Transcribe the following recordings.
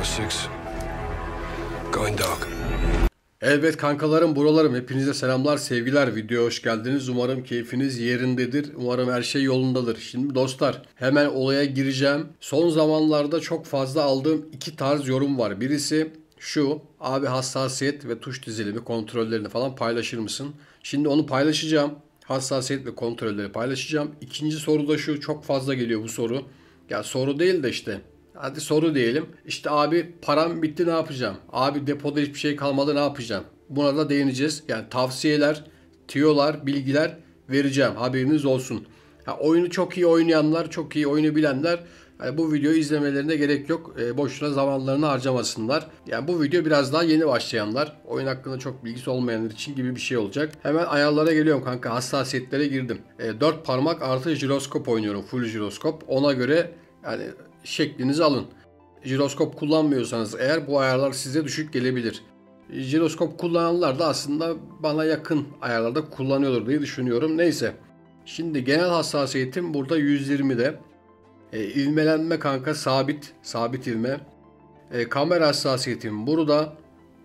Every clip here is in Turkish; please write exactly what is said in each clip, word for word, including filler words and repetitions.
six. Going dark. Evet kankalarım, buralarım, hepinize selamlar, sevgiler. Videoya hoş geldiniz. Umarım keyfiniz yerindedir. Umarım her şey yolundadır. Şimdi dostlar, hemen olaya gireceğim. Son zamanlarda çok fazla aldığım iki tarz yorum var. Birisi şu: abi hassasiyet ve tuş dizilimi kontrollerini falan paylaşır mısın? Şimdi onu paylaşacağım. Hassasiyet ve kontrolleri paylaşacağım. İkinci soru da şu: çok fazla geliyor bu soru. Ya soru değil de işte, hadi soru diyelim. İşte abi param bitti, ne yapacağım? Abi depoda hiçbir şey kalmadı, ne yapacağım? Buna da değineceğiz. Yani tavsiyeler, tüyolar, bilgiler vereceğim. Haberiniz olsun. Ha, oyunu çok iyi oynayanlar, çok iyi oyunu bilenler yani bu videoyu izlemelerine gerek yok. E, boşuna zamanlarını harcamasınlar. Yani bu video biraz daha yeni başlayanlar, oyun hakkında çok bilgisi olmayanlar için gibi bir şey olacak. Hemen ayarlara geliyorum kanka. Hassasiyetlere girdim. E, dört parmak artı jiroskop oynuyorum. Full jiroskop. Ona göre yani şeklinizi alın. Jiroskop kullanmıyorsanız eğer bu ayarlar size düşük gelebilir. Jiroskop kullananlar da aslında bana yakın ayarlarda kullanıyordur diye düşünüyorum. Neyse. Şimdi genel hassasiyetim burada yüz yirmide. E, ivmelenme kanka sabit. Sabit ivme. E, kamera hassasiyetim burada.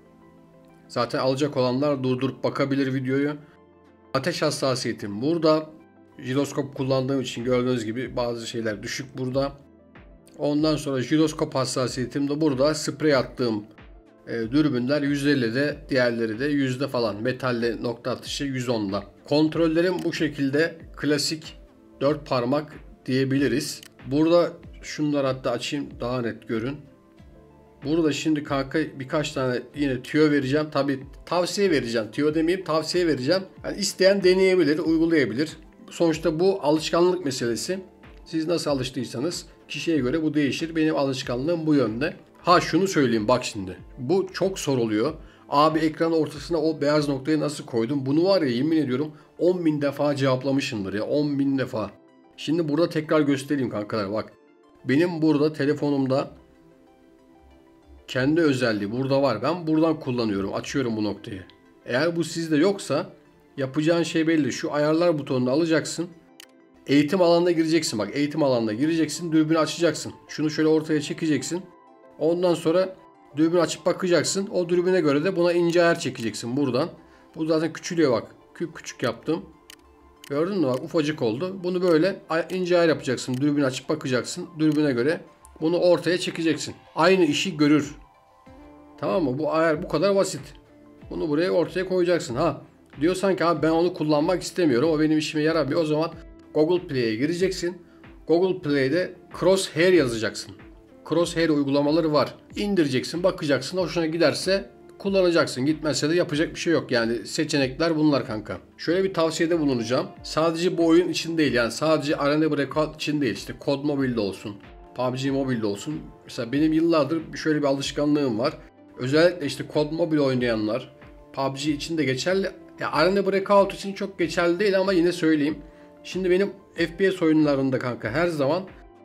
Zaten alacak olanlar durdurup bakabilir videoyu. Ateş hassasiyetim burada. Jiroskop kullandığım için gördüğünüz gibi bazı şeyler düşük burada. Ondan sonra jiroskop hassasiyetim de burada. Sprey attığım e, dürbünler yüz ellide, diğerleri de yüzde falan. Metalle nokta atışı yüz onda. Kontrollerim bu şekilde klasik dört parmak diyebiliriz. Burada şunları hatta açayım, daha net görün. Burada şimdi kanka birkaç tane yine tüyo vereceğim. Tabi tavsiye vereceğim. Tüyo demeyeyim, tavsiye vereceğim. Yani isteyen deneyebilir, uygulayabilir. Sonuçta bu alışkanlık meselesi. Siz nasıl alıştıysanız kişiye göre bu değişir. Benim alışkanlığım bu yönde. Ha şunu söyleyeyim bak şimdi. Bu çok soruluyor. Abi ekranın ortasına o beyaz noktayı nasıl koydum? Bunu var ya, yemin ediyorum on bin defa cevaplamışımdır ya. on bin defa. Şimdi burada tekrar göstereyim kankalar bak. Benim burada telefonumda kendi özelliği burada var. Ben buradan kullanıyorum. Açıyorum bu noktayı. Eğer bu sizde yoksa yapacağın şey belli. Şu ayarlar butonunu alacaksın. Eğitim alanına gireceksin. Bak eğitim alanına gireceksin. Dürbünü açacaksın. Şunu şöyle ortaya çekeceksin. Ondan sonra dürbünü açıp bakacaksın. O dürbüne göre de buna ince ayar çekeceksin buradan. Bu zaten küçülüyor bak. Küp küçük yaptım. Gördün mü bak, ufacık oldu. Bunu böyle ince ayar yapacaksın. Dürbünü açıp bakacaksın. Dürbüne göre bunu ortaya çekeceksin. Aynı işi görür. Tamam mı? Bu ayar bu kadar basit. Bunu buraya ortaya koyacaksın. Ha diyorsan ki abi ben onu kullanmak istemiyorum, o benim işime yaramıyor. O zaman Google Play'e gireceksin. Google Play'de Crosshair yazacaksın. Crosshair uygulamaları var. İndireceksin, bakacaksın. Hoşuna giderse kullanacaksın. Gitmezse de yapacak bir şey yok. Yani seçenekler bunlar kanka. Şöyle bir tavsiyede bulunacağım. Sadece bu oyun için değil, yani sadece Arena Breakout için değil. İşte C O D Mobile'de olsun, P U B G Mobile'de olsun. Mesela benim yıllardır şöyle bir alışkanlığım var. Özellikle işte C O D Mobile oynayanlar, P U B G için de geçerli. Ya Arena Breakout için çok geçerli değil ama yine söyleyeyim. Şimdi benim F P S oyunlarında kanka her zaman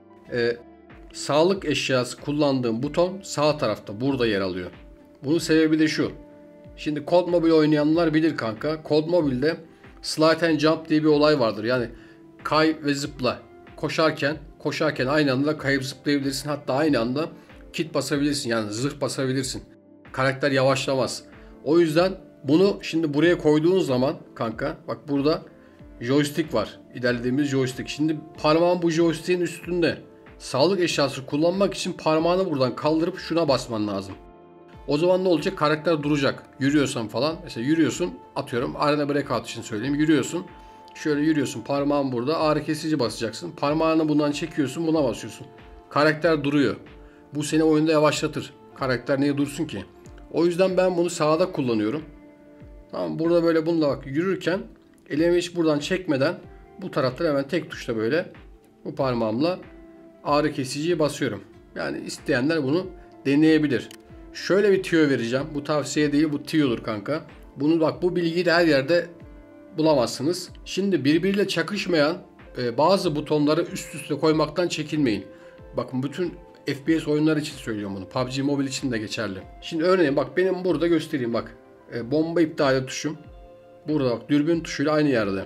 e, sağlık eşyası kullandığım buton sağ tarafta, burada yer alıyor. Bunun sebebi de şu. Şimdi C O D Mobile oynayanlar bilir kanka. C O D Mobile'de slide and jump diye bir olay vardır. Yani kay ve zıpla. Koşarken, koşarken aynı anda kayıp zıplayabilirsin. Hatta aynı anda kit basabilirsin. Yani zırh basabilirsin. Karakter yavaşlamaz. O yüzden bunu şimdi buraya koyduğun zaman kanka bak burada joystick var. İlerlediğimiz joystick. Şimdi parmağın bu joystick'in üstünde. Sağlık eşyası kullanmak için parmağını buradan kaldırıp şuna basman lazım. O zaman ne olacak? Karakter duracak. Yürüyorsan falan. Mesela yürüyorsun. Atıyorum Arena Breakout için söyleyeyim. Yürüyorsun. Şöyle yürüyorsun. Parmağın burada. Ağrı kesici basacaksın. Parmağını bundan çekiyorsun. Buna basıyorsun. Karakter duruyor. Bu seni oyunda yavaşlatır. Karakter niye dursun ki? O yüzden ben bunu sağda kullanıyorum. Tamam, burada böyle bununla bak yürürken elimi hiç buradan çekmeden bu taraftan hemen tek tuşla böyle bu parmağımla ağrı kesiciyi basıyorum. Yani isteyenler bunu deneyebilir. Şöyle bir tüyo vereceğim. Bu tavsiye değil, bu tüyodur kanka. Bunu bak, bu bilgiyi de her yerde bulamazsınız. Şimdi birbiriyle çakışmayan e, bazı butonları üst üste koymaktan çekinmeyin. Bakın bütün F P S oyunlar için söylüyorum bunu. P U B G Mobile için de geçerli. Şimdi örneğin bak benim burada göstereyim bak. E, bomba iptal tuşum. Burada bak dürbün tuşuyla aynı yerde.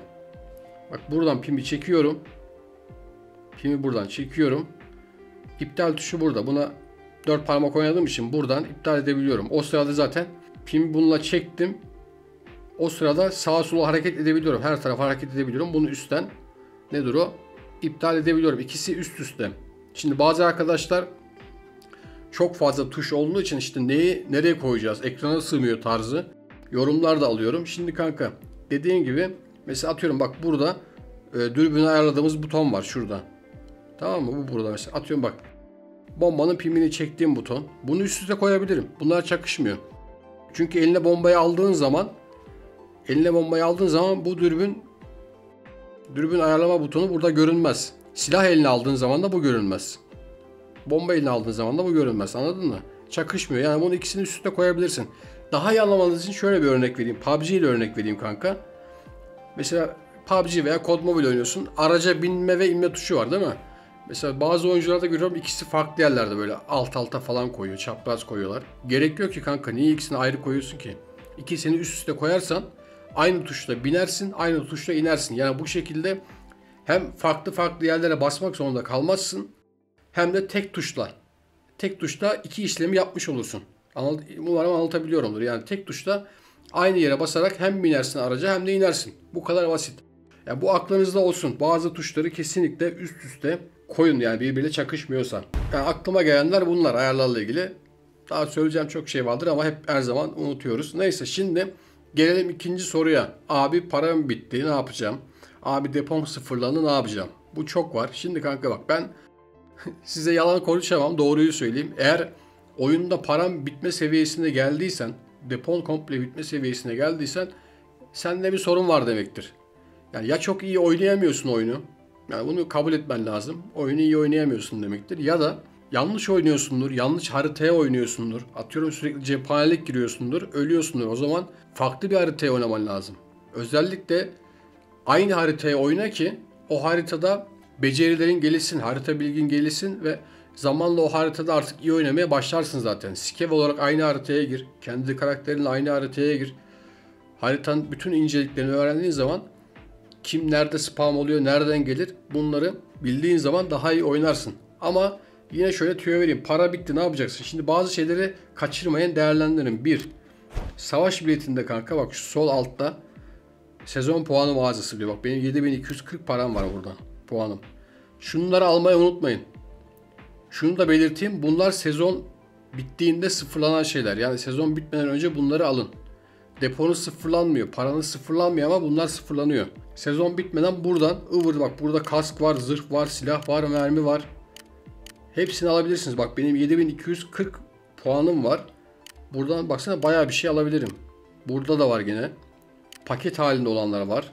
Bak buradan pimi çekiyorum. Pimi buradan çekiyorum. İptal tuşu burada. Buna dört parmak oynadığım için buradan iptal edebiliyorum. O sırada zaten pimi bununla çektim. O sırada sağa sola hareket edebiliyorum. Her tarafa hareket edebiliyorum. Bunu üstten nedir o? İptal edebiliyorum. İkisi üst üste. Şimdi bazı arkadaşlar çok fazla tuş olduğu için işte neyi nereye koyacağız? Ekrana sığmıyor tarzı yorumlar da alıyorum. Şimdi kanka dediğim gibi mesela atıyorum bak burada e, dürbünü ayarladığımız buton var şurada. Tamam mı? Bu burada mesela. Atıyorum bak. Bombanın pimini çektiğim buton. Bunu üst üste koyabilirim. Bunlar çakışmıyor. Çünkü eline bombayı aldığın zaman eline bombayı aldığın zaman bu dürbün dürbün ayarlama butonu burada görünmez. Silah eline aldığın zaman da bu görünmez. Bomba eline aldığın zaman da bu görünmez. Anladın mı? Çakışmıyor. Yani bunu ikisini üst üste koyabilirsin. Daha iyi anlamanız için şöyle bir örnek vereyim. P U B G ile örnek vereyim kanka. Mesela P U B G veya Code Mobile oynuyorsun. Araca binme ve inme tuşu var değil mi? Mesela bazı oyuncularda görüyorum ikisi farklı yerlerde böyle alt alta falan koyuyor. Çapraz koyuyorlar. Gerek yok ki kanka. Niye ikisini ayrı koyuyorsun ki? İkisini üst üste koyarsan aynı tuşla binersin, aynı tuşla inersin. Yani bu şekilde hem farklı farklı yerlere basmak zorunda kalmazsın. Hem de tek tuşla. Tek tuşla iki işlemi yapmış olursun. Anlat, umarım anlatabiliyorumdur. Yani tek tuşla aynı yere basarak hem binersin araca hem de inersin. Bu kadar basit. Yani bu aklınızda olsun. Bazı tuşları kesinlikle üst üste koyun yani birbiriyle çakışmıyorsa. Yani aklıma gelenler bunlar ayarlarla ilgili. Daha söyleyeceğim çok şey vardır ama hep her zaman unutuyoruz. Neyse şimdi gelelim ikinci soruya. Abi param bitti ne yapacağım? Abi depom sıfırlandı ne yapacağım? Bu çok var. Şimdi kanka bak ben size yalan konuşamam, doğruyu söyleyeyim. Eğer oyunda param bitme seviyesine geldiysen, depon komple bitme seviyesine geldiysen sende bir sorun var demektir. Yani ya çok iyi oynayamıyorsun oyunu. Yani bunu kabul etmen lazım. Oyunu iyi oynayamıyorsun demektir. Ya da yanlış oynuyorsundur, yanlış haritaya oynuyorsundur. Atıyorum sürekli cephanelik giriyorsundur, ölüyorsundur. O zaman farklı bir haritaya oynaman lazım. Özellikle aynı haritaya oyna ki o haritada becerilerin gelişsin, harita bilgin gelişsin ve zamanla o haritada artık iyi oynamaya başlarsın zaten. Skev olarak aynı haritaya gir. Kendi karakterinle aynı haritaya gir. Haritanın bütün inceliklerini öğrendiğin zaman kim nerede spam oluyor, nereden gelir bunları bildiğin zaman daha iyi oynarsın. Ama yine şöyle tüyo vereyim. Para bitti ne yapacaksın? Şimdi bazı şeyleri kaçırmayın, değerlendirin. Bir, savaş biletinde kanka bak şu sol altta sezon puanı mağazası diyor. Bak benim yedi bin iki yüz kırk param var burada. Puanım. Şunları almayı unutmayın. Şunu da belirteyim. Bunlar sezon bittiğinde sıfırlanan şeyler. Yani sezon bitmeden önce bunları alın. Deponuz sıfırlanmıyor. Paranız sıfırlanmıyor ama bunlar sıfırlanıyor. Sezon bitmeden buradan ıvır bak burada kask var, zırh var, silah var, mermi var. Hepsini alabilirsiniz. Bak benim yedi bin iki yüz kırk puanım var. Buradan baksana bayağı bir şey alabilirim. Burada da var gene. Paket halinde olanlar var.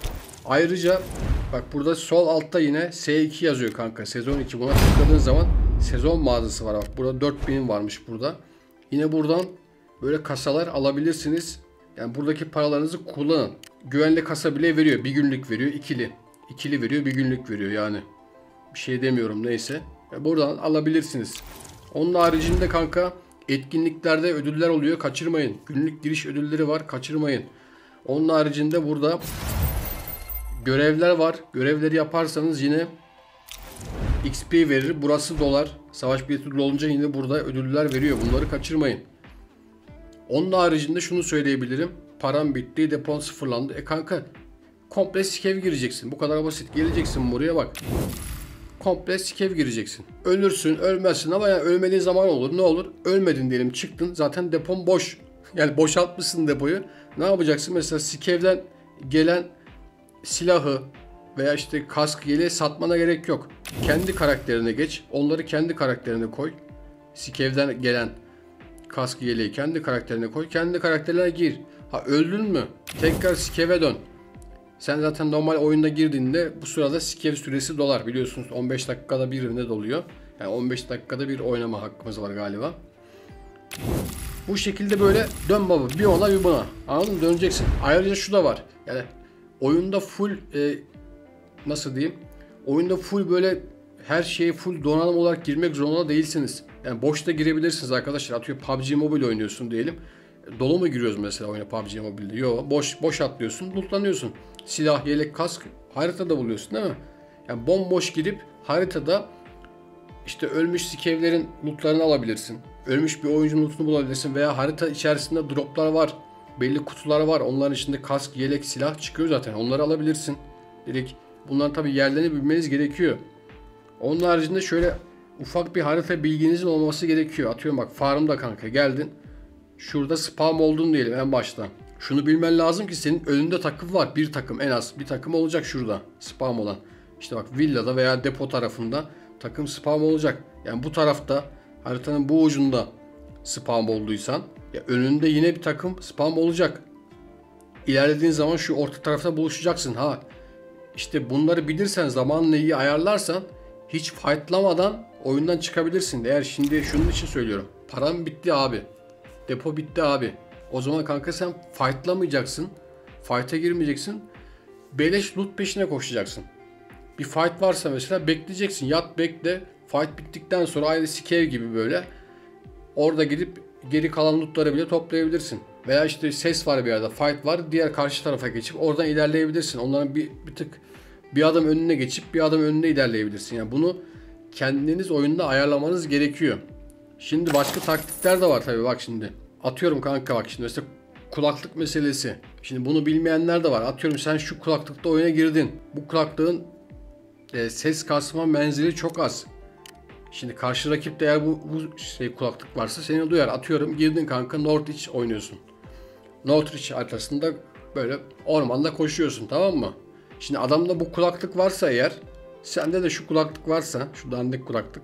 Ayrıca bak burada sol altta yine S iki yazıyor kanka. Sezon iki. Buna tıkladığın zaman sezon mağazası var. Bak burada dört bin varmış burada. Yine buradan böyle kasalar alabilirsiniz. Yani buradaki paralarınızı kullanın. Güvenli kasa bile veriyor. Bir günlük veriyor. ikili. İkili veriyor. Bir günlük veriyor yani. Bir şey demiyorum neyse. Yani buradan alabilirsiniz. Onun haricinde kanka etkinliklerde ödüller oluyor. Kaçırmayın. Günlük giriş ödülleri var. Kaçırmayın. Onun haricinde burada görevler var. Görevleri yaparsanız yine X P verir. Burası dolar. Savaş bileti olunca yine burada ödüller veriyor. Bunları kaçırmayın. Onun haricinde şunu söyleyebilirim. Param bitti, depon sıfırlandı. E kanka komple skev gireceksin. Bu kadar basit. Geleceksin buraya bak. Komple skev gireceksin. Ölürsün, ölmezsin ama yani ölmediğin zaman olur. Ne olur? Ölmedin diyelim, çıktın. Zaten depon boş. Yani boşaltmışsın depoyu. Ne yapacaksın? Mesela skevden gelen silahı veya işte kask yeleği satmana gerek yok. Kendi karakterine geç. Onları kendi karakterine koy. Skevden gelen kask yeleği kendi karakterine koy. Kendi karakterine gir. Ha öldün mü? Tekrar skeve dön. Sen zaten normal oyunda girdiğinde bu sırada skev süresi dolar. Biliyorsunuz on beş dakikada birinde doluyor. Yani on beş dakikada bir oynama hakkımız var galiba. Bu şekilde böyle dön baba. Bir ona bir buna. Anladın mı? Döneceksin. Ayrıca şu da var. Yani oyunda full e, nasıl diyeyim? Oyunda full böyle her şeye full donanım olarak girmek zorunda değilsiniz. Yani boşta girebilirsiniz arkadaşlar. Atıyorum P U B G Mobile oynuyorsun diyelim. Dolu mu giriyoruz mesela oyuna P U B G Mobile'de? Yok. Boş boş atlıyorsun, lootlanıyorsun. Silah, yelek, kask haritada buluyorsun değil mi? Yani bomboş girip haritada İşte ölmüş skevlerin lootlarını alabilirsin. Ölmüş bir oyuncunun lootunu bulabilirsin veya harita içerisinde droplar var. Belli kutular var. Onların içinde kask, yelek, silah çıkıyor zaten. Onları alabilirsin. Direkt bunların tabii yerlerini bilmeniz gerekiyor. Onun haricinde şöyle ufak bir harita bilginizin olması gerekiyor. Atıyorum bak farmda kanka geldin. Şurada spam oldun diyelim en başta. Şunu bilmen lazım ki senin önünde takım var. Bir takım en az bir takım olacak şurada spam olan. İşte bak villada veya depo tarafında takım spam olacak. Yani bu tarafta haritanın bu ucunda spam olduysan ya önünde yine bir takım spam olacak. İlerlediğin zaman şu orta tarafta buluşacaksın ha. İşte bunları bilirsen zamanla iyi ayarlarsan hiç fightlamadan oyundan çıkabilirsin. Eğer şimdi şunun için söylüyorum. Param bitti abi. Depo bitti abi. O zaman kanka sen fightlamayacaksın. Fight'a girmeyeceksin. Beleş loot peşine koşacaksın. Bir fight varsa mesela bekleyeceksin. Yat bekle. Fight bittikten sonra aynı skev gibi böyle. Orada gidip geri kalan lootları bile toplayabilirsin. Veya işte ses var bir yerde. Fight var. Diğer karşı tarafa geçip oradan ilerleyebilirsin. Onların bir, bir tık bir adım önüne geçip bir adım önüne ilerleyebilirsin. Yani bunu kendiniz oyunda ayarlamanız gerekiyor. Şimdi başka taktikler de var tabii bak şimdi. Atıyorum kanka bak şimdi mesela kulaklık meselesi. Şimdi bunu bilmeyenler de var. Atıyorum sen şu kulaklıkta oyuna girdin. Bu kulaklığın e, ses kasma menzili çok az. Şimdi karşı rakipte eğer bu, bu şey kulaklık varsa seni duyar. Atıyorum girdin kanka Northwich oynuyorsun. Northwich haritasında böyle ormanda koşuyorsun, tamam mı? Şimdi adamda bu kulaklık varsa eğer, sende de şu kulaklık varsa, şu dandik kulaklık.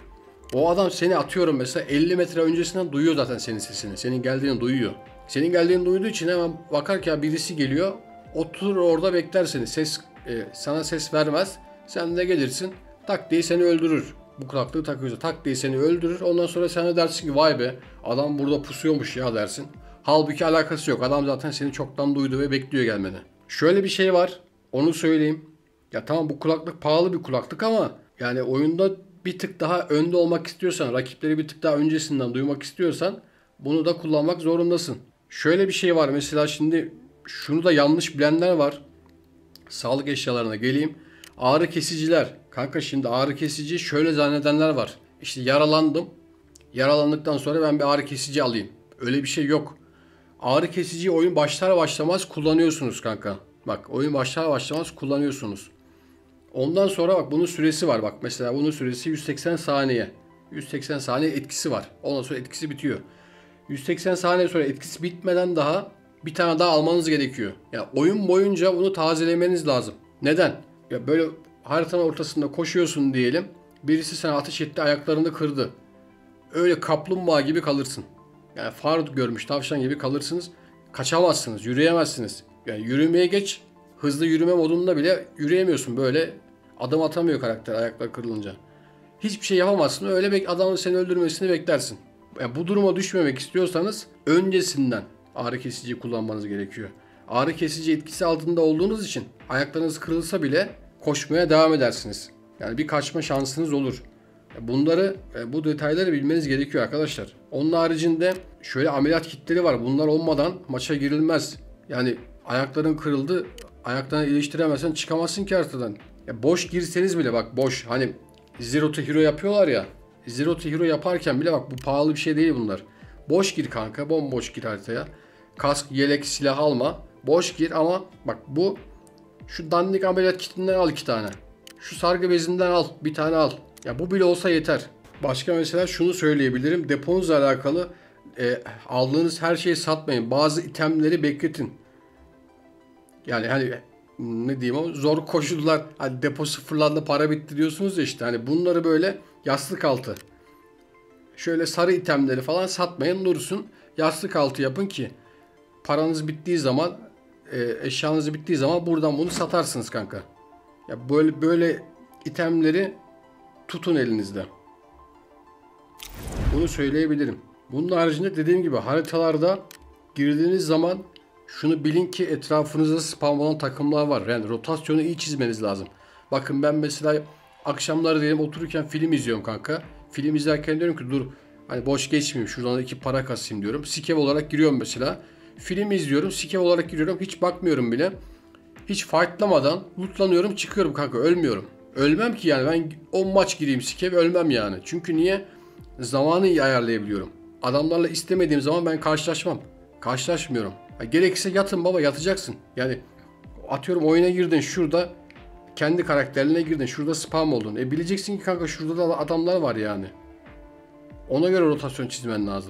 O adam seni atıyorum mesela elli metre öncesinden duyuyor zaten senin sesini. Senin geldiğini duyuyor. Senin geldiğini duyduğu için hemen bakar ki ya birisi geliyor. Oturur orada bekler seni. Ses e, sana ses vermez. Sen de gelirsin. Tak diye seni öldürür. Bu kulaklığı takıyorsa tak diye seni öldürür. Ondan sonra sen de dersin ki vay be adam burada pusuyormuş ya dersin. Halbuki alakası yok. Adam zaten seni çoktan duydu ve bekliyor gelmeni. Şöyle bir şey var. Onu söyleyeyim. Ya tamam bu kulaklık pahalı bir kulaklık ama yani oyunda bir tık daha önde olmak istiyorsan, rakipleri bir tık daha öncesinden duymak istiyorsan bunu da kullanmak zorundasın. Şöyle bir şey var mesela şimdi şunu da yanlış bilenler var. Sağlık eşyalarına geleyim. Ağrı kesiciler. Kanka şimdi ağrı kesici şöyle zannedenler var. İşte yaralandım. Yaralandıktan sonra ben bir ağrı kesici alayım. Öyle bir şey yok. Ağrı kesiciyi oyun başlar başlamaz kullanıyorsunuz kanka. Bak oyun başlar başlamaz kullanıyorsunuz. Ondan sonra bak bunun süresi var. Bak mesela bunun süresi yüz seksen saniye. yüz seksen saniye etkisi var. Ondan sonra etkisi bitiyor. yüz seksen saniye sonra etkisi bitmeden daha bir tane daha almanız gerekiyor. Yani oyun boyunca bunu tazelemeniz lazım. Neden? Ya böyle haritanın ortasında koşuyorsun diyelim. Birisi sana ateş etti, ayaklarını kırdı. Öyle kaplumbağa gibi kalırsın. Yani far görmüş tavşan gibi kalırsınız. Kaçamazsınız, yürüyemezsiniz. Yani yürümeye geç. Hızlı yürüme modunda bile yürüyemiyorsun. Böyle adım atamıyor karakter ayaklar kırılınca. Hiçbir şey yapamazsın. Öyle bek adamın seni öldürmesini beklersin. Yani bu duruma düşmemek istiyorsanız öncesinden ağrı kesici kullanmanız gerekiyor. Ağrı kesici etkisi altında olduğunuz için ayaklarınız kırılsa bile koşmaya devam edersiniz. Yani bir kaçma şansınız olur. Bunları, bu detayları bilmeniz gerekiyor arkadaşlar. Onun haricinde şöyle ameliyat kitleri var. Bunlar olmadan maça girilmez. Yani ayakların kırıldı, ayaklarını iyileştiremezsen çıkamazsın ki haritadan. Ya boş girseniz bile bak boş. Hani Zero to Hero yapıyorlar ya. Zero to Hero yaparken bile bak bu pahalı bir şey değil bunlar. Boş gir kanka, bomboş gir haritaya. Kask, yelek, silah alma. Boş gir ama bak bu şu dandik ameliyat kitinden al iki tane. Şu sargı bezinden al bir tane al. Ya bu bile olsa yeter. Başka mesela şunu söyleyebilirim. Deponuzla alakalı e, aldığınız her şeyi satmayın. Bazı itemleri bekletin. Yani hani ne diyeyim ama zor koşullar. Hani depo sıfırlandı para bitti diyorsunuz ya işte. Hani bunları böyle yastık altı. Şöyle sarı itemleri falan satmayın dursun. Yastık altı yapın ki paranız bittiği zaman e, eşyanız bittiği zaman buradan bunu satarsınız kanka. Ya böyle böyle itemleri tutun elinizde. Bunu söyleyebilirim. Bunun haricinde dediğim gibi haritalarda girdiğiniz zaman şunu bilin ki etrafınızda spam olan takımlar var. Yani rotasyonu iyi çizmeniz lazım. Bakın ben mesela akşamları diyelim otururken film izliyorum kanka. Film izlerken diyorum ki dur hani boş geçmeyeyim şuradan iki para kasayım diyorum. Skev olarak giriyorum mesela. Film izliyorum, skev olarak giriyorum. Hiç bakmıyorum bile. Hiç fightlamadan lootlanıyorum, çıkıyorum kanka. Ölmüyorum. Ölmem ki yani, ben on maç gireyim sikev ölmem yani. Çünkü niye? Zamanı iyi ayarlayabiliyorum. Adamlarla istemediğim zaman ben karşılaşmam. Karşılaşmıyorum. Ya gerekirse yatın baba, yatacaksın. Yani atıyorum oyuna girdin şurada, kendi karakterine girdin şurada spam oldun. E bileceksin ki kanka şurada da adamlar var yani. Ona göre rotasyon çizmen lazım.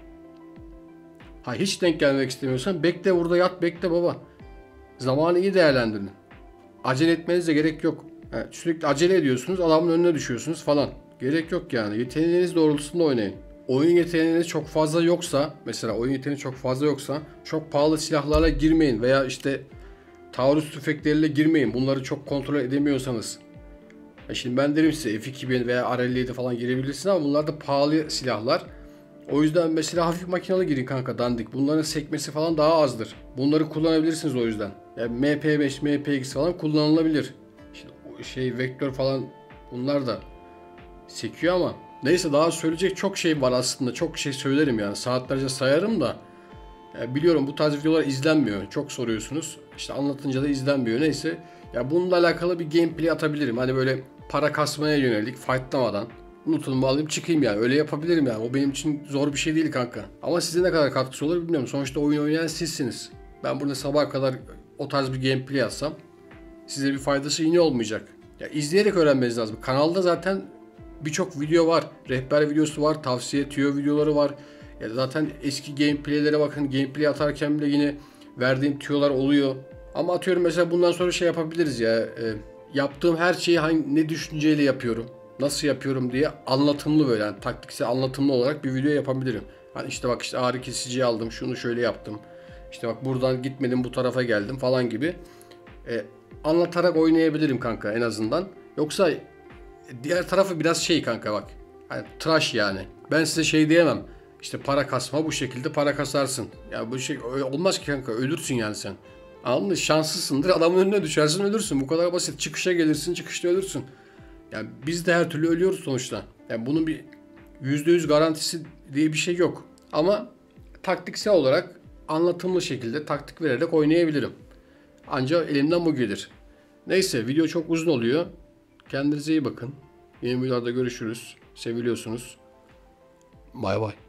Ha hiç denk gelmek istemiyorsan bekle burada, yat bekle baba. Zamanı iyi değerlendirin. Acele etmenize gerek yok. Yani sürekli acele ediyorsunuz, adamın önüne düşüyorsunuz falan. Gerek yok yani. Yeteneğiniz doğrultusunda oynayın. Oyun yeteneğiniz çok fazla yoksa, mesela oyun yeteneği çok fazla yoksa çok pahalı silahlarla girmeyin veya işte taarruz tüfekleriyle girmeyin. Bunları çok kontrol edemiyorsanız. Ya şimdi ben derim size F iki bin veya R elli yedi falan girebilirsin ama bunlar da pahalı silahlar. O yüzden mesela hafif makinalı girin kanka, dandik. Bunların sekmesi falan daha azdır. Bunları kullanabilirsiniz o yüzden. Yani M P beş, M P X falan kullanılabilir. İşte şey vektör falan bunlar da sekiyor ama. Neyse, daha söyleyecek çok şey var aslında. Çok şey söylerim yani. Saatlerce sayarım da. Yani biliyorum bu tarz videolar izlenmiyor. Çok soruyorsunuz. İşte anlatınca da izlenmiyor. Neyse. Ya bununla alakalı bir gameplay atabilirim. Hani böyle para kasmaya yönelik, fightlamadan. Loot'umu alayım çıkayım yani. Öyle yapabilirim yani. O benim için zor bir şey değil kanka. Ama size ne kadar katkısı olur bilmiyorum. Sonuçta oyun oynayan sizsiniz. Ben burada sabaha kadar o tarz bir gameplay atsam size bir faydası yine olmayacak. Ya izleyerek öğrenmeniz lazım. Kanalda zaten birçok video var. Rehber videosu var. Tavsiye tüyo videoları var. Ya zaten eski gameplaylere bakın. Gameplay atarken bile yine verdiğim tüyolar oluyor. Ama atıyorum mesela bundan sonra şey yapabiliriz ya. E, yaptığım her şeyi hangi, ne düşünceyle yapıyorum, nasıl yapıyorum diye anlatımlı, böyle yani taktiksel anlatımlı olarak bir video yapabilirim. Hani işte bak işte ağrı kesiciyi aldım, şunu şöyle yaptım. İşte bak buradan gitmedim, bu tarafa geldim falan gibi. E, anlatarak oynayabilirim kanka en azından. Yoksa diğer tarafı biraz şey kanka bak. Hani tıraş yani. Ben size şey diyemem. İşte para kasma, bu şekilde para kasarsın. Ya bu şey olmaz ki kanka, ölürsün yani sen. Anladın mı? Şanslısındır, adamın önüne düşersin ölürsün. Bu kadar basit. Çıkışa gelirsin, çıkışta ölürsün. Yani biz de her türlü ölüyoruz sonuçta. Yani bunun bir yüzde yüz garantisi diye bir şey yok. Ama taktiksel olarak anlatımlı şekilde taktik vererek oynayabilirim. Ancak elimden bu gelir. Neyse, video çok uzun oluyor. Kendinize iyi bakın. Yeni videolarda görüşürüz. Seviliyorsunuz. Bay bay.